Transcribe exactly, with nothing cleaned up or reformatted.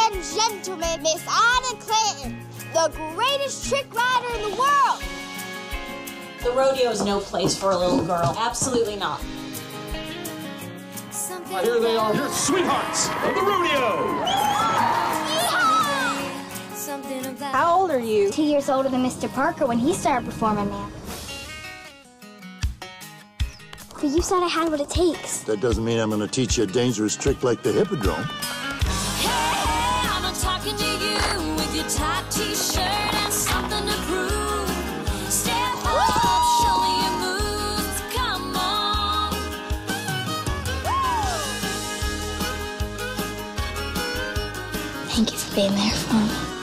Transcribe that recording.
and gentlemen, Miss Anna Clayton, the greatest trick rider in the world. The rodeo is no place for a little girl. Absolutely not. Well, here they are, here, sweethearts of the rodeo. How old are you? Two years older than Mister Parker when he started performing now. But you said I had what it takes. That doesn't mean I'm going to teach you a dangerous trick like the hippodrome. Hey, hey, I'm talking to you with your tight t-shirt and something to prove. Step up, show me your moves, come on. Thank you for being there for me.